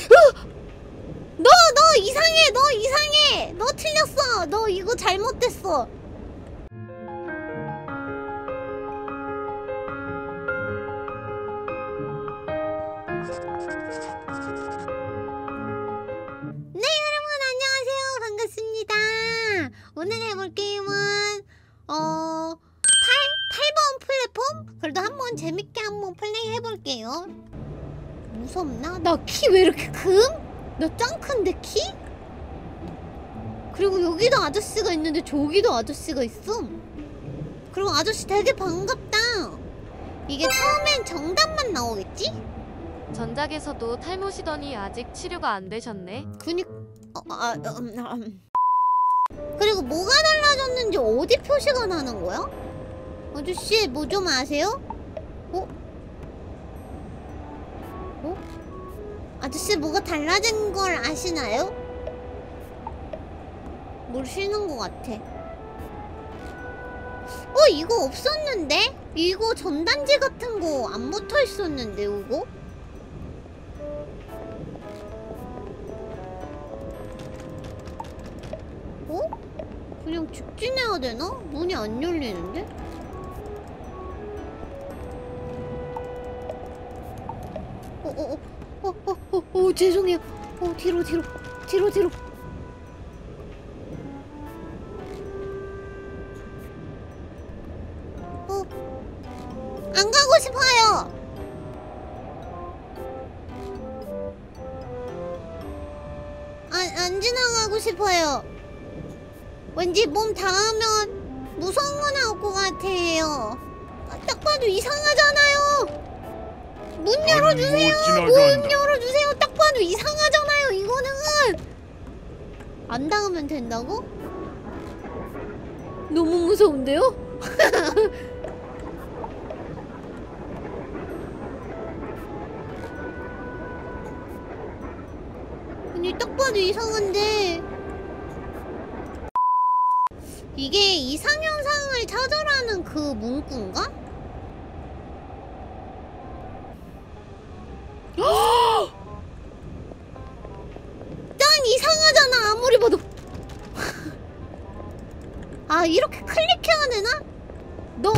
너 이상해! 너 이상해! 너 틀렸어! 너 이거 잘못됐어! 네, 여러분 안녕하세요. 반갑습니다. 오늘 해볼 게임은 8번 플랫폼? 그래도 한번 재밌게 한번 플레이 해볼게요. 무섭나? 나 키 왜 이렇게 큼? 나 짱 큰데 키? 그리고 여기도 아저씨가 있는데 저기도 아저씨가 있어. 그리고 아저씨 되게 반갑다. 이게 처음엔 정답만 나오겠지? 전작에서도 탈모시더니 아직 치료가 안 되셨네. 그리고 뭐가 달라졌는지 어디 표시가 나는 거야? 아저씨 뭐 좀 아세요? 아저씨 뭐가 달라진 걸 아시나요? 모르시는 것 같아. 이거 없었는데? 이거 전단지 같은 거 안 붙어 있었는데 이거? 그냥 직진해야 되나? 문이 안 열리는데? 죄송해요. 뒤로. 안 가고 싶어요. 안 지나가고 싶어요. 왠지 몸 닿으면 무서운 거 나올 것 같아요. 딱 봐도 이상하잖아요. 문 열어주세요. 문 열어주세요. 딱 봐도 이상하잖아요. 이거는 안 닿으면 된다고? 너무 무서운데요? 아니 딱 봐도 이상한데 이게 이상현상을 찾아라는 그 문구인가? 짱 이상하잖아 아무리 봐도. 이렇게 클릭해야 되나? 너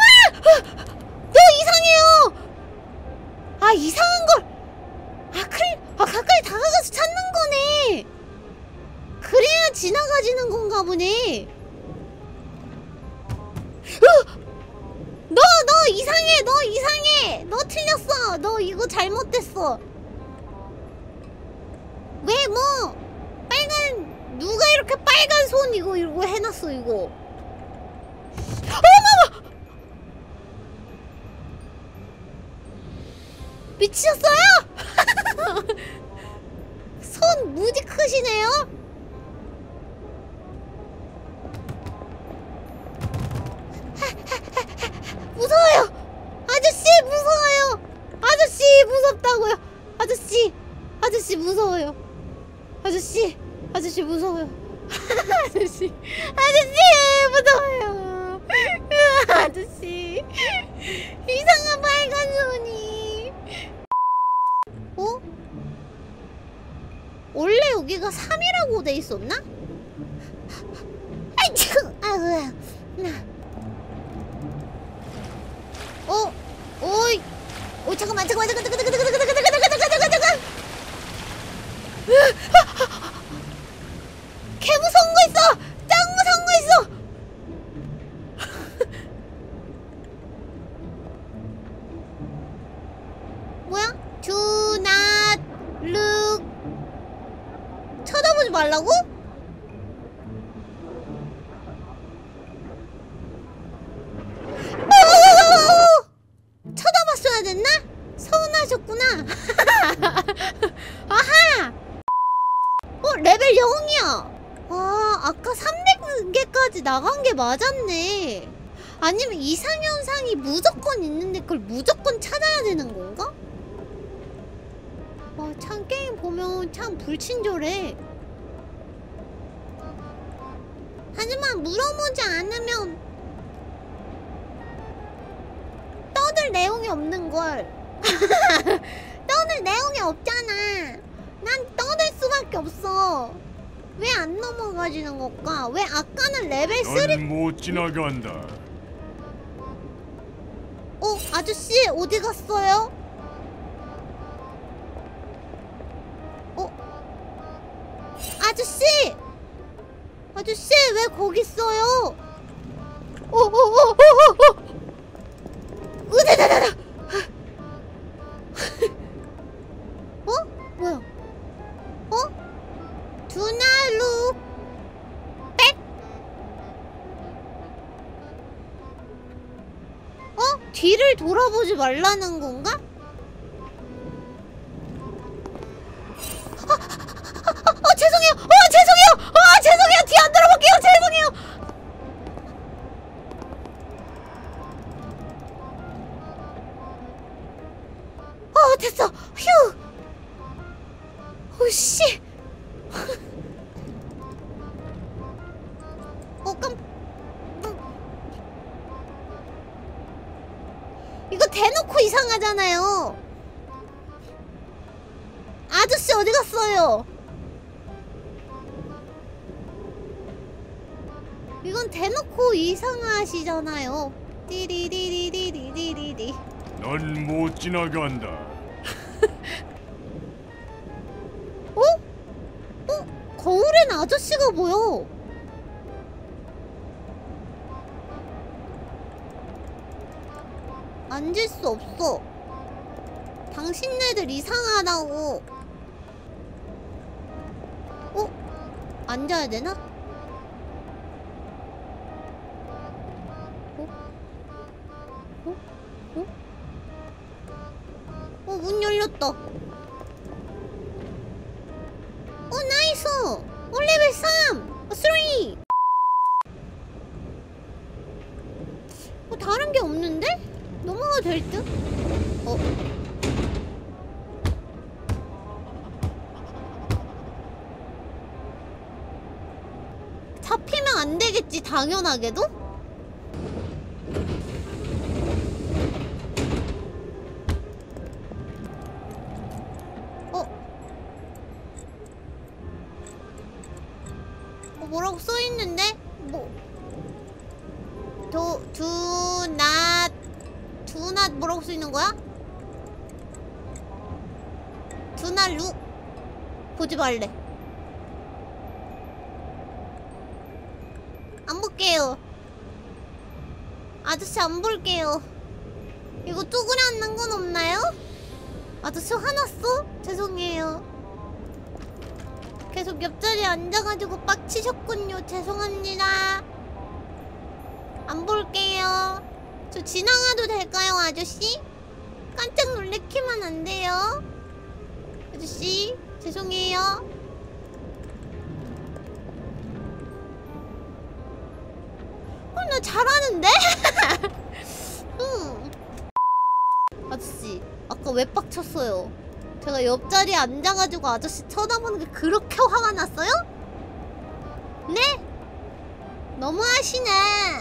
이상해요. 이상한 걸 가까이 다가가서 찾는 거네. 그래야 지나가지는 건가 보네. 너 이상해. 너 틀렸어. 너 이거 잘못됐어. 왜 뭐 누가 이렇게 빨간 손 이거 해놨어 이거. 어머머! 미치셨어요? 손 무지 크시네요? 무서워요! 아저씨 무서워요! 아저씨 무섭다고요! 아저씨 무서워요! 아저씨 무서워요! 아저씨 무서워요! 아저씨 이상한 빨간 손이. 원래 여기가 3이라고 돼 있었나? 잠깐만. 개 무서운 거 있어! 짱 무서운 거 있어! 뭐야? Do not look. 쳐다보지 말라고? 쳐다봤어야 됐나? 서운하셨구나. 아하! 레벨 0이야. 아까 300개까지 나간 게 맞았네. 아니면 이상현상이 무조건 있는데 그걸 무조건 찾아야 되는 건가? 참 게임 보면 참 불친절해. 하지만 물어보지 않으면 떠들 내용이 없는걸. 떠들 내용이 없잖아. 나 없어. 왜 안 넘어가지는 걸까? 왜 아까는 레벨 3? 넌 못 지나간다. 아저씨 어디 갔어요? 아저씨! 아저씨 왜 거기 있어요? 으다다다다! 뭐야? 두나루 백? 뒤를 돌아보지 말라는 건가? 죄송해요! 죄송해요! 죄송해요! 뒤 안 돌아볼게요! 죄송해요! 됐어! 휴! 오씨! 이거 대놓고 이상하잖아요. 아저씨 어디 갔어요? 이건 대놓고 이상하시잖아요. 띠리리리리리리리. 넌 못 지나간다. 거울엔 아저씨가 보여. 앉을 수 없어. 당신네들 이상하다고. 앉아야 되나? 문 열렸다. 나이스! 레벨 3! 3! 다른 게 없는데? 넘어가도 될 듯? 잡히면 안 되겠지, 당연하게도? 뭐라고 써있는데? 두낫 뭐라고 써있는 거야? 두낫 룩 보지 말래. 안 볼게요. 아저씨 안 볼게요. 이거 쪼그려 앉는 건 없나요? 아저씨 화났어? 죄송해요. 계속 옆자리에 앉아가지고 빡치셨군요. 죄송합니다. 안 볼게요. 저 지나가도 될까요, 아저씨? 깜짝 놀래키면 안 돼요. 아저씨, 죄송해요. 나 잘하는데? 아저씨, 아까 왜 빡쳤어요? 제가 옆자리에 앉아가지고 아저씨 쳐다보는 게 그렇게 화가 났어요? 네? 너무하시네.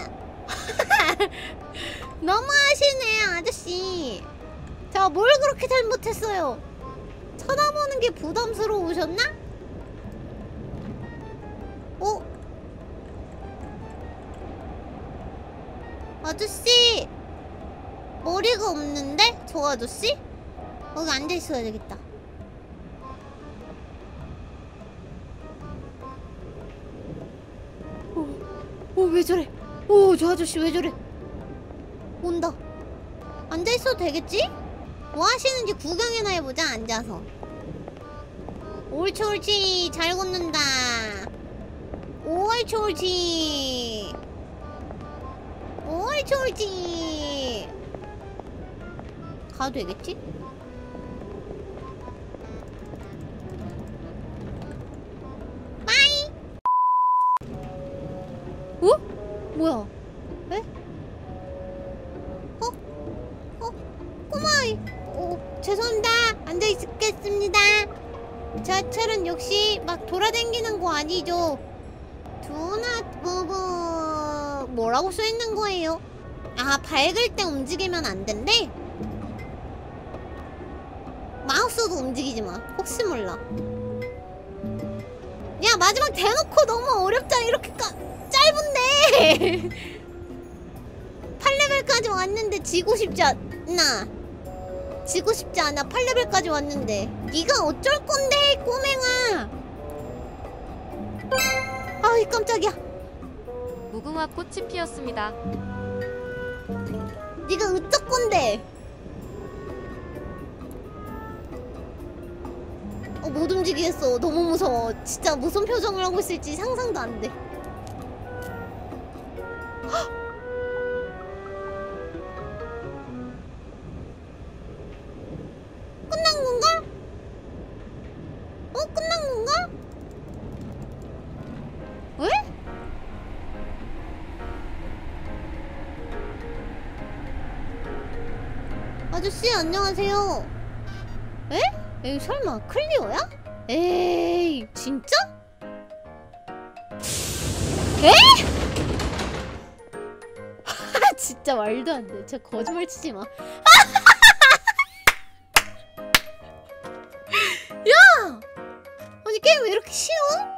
너무하시네, 아저씨. 제가 뭘 그렇게 잘못했어요? 쳐다보는 게 부담스러우셨나? 아저씨! 머리가 없는데? 저 아저씨? 여기 앉아있어야 되겠다. 왜 저래? 저 아저씨 왜 저래? 온다. 앉아있어도 되겠지? 뭐 하시는지 구경이나 해보자, 앉아서. 옳지, 옳지. 잘 걷는다. 옳지, 옳지. 옳지, 옳지. 가도 되겠지? 빠이! 뭐야? 에? 꼬마이! 죄송합니다. 앉아있겠습니다. 저처럼 역시 막 돌아다니는 거 아니죠? 두낫 부부 뭐라고 써있는 거예요? 밝을 때 움직이면 안 된대? 마우스도 움직이지 마. 혹시 몰라. 야 마지막 대놓고 너무 어렵잖아. 이렇게 짧은데 8레벨까지 왔는데 지고 싶지 않나. 8레벨까지 왔는데 네가 어쩔 건데 꼬맹아. 아이 깜짝이야. 무궁화 꽃이 피었습니다. 네가 어쩔 건데. 못 움직이겠어. 너무 무서워. 진짜 무슨 표정을 하고 있을지 상상도 안 돼. 끝난 건가? 끝난 건가? 왜? 아저씨 안녕하세요. 에? 에이 설마 클리어야? 에이 진짜? 에? 진짜 말도 안 돼. 진짜 거짓말 치지 마. 야! 아니 게임 왜 이렇게 쉬워?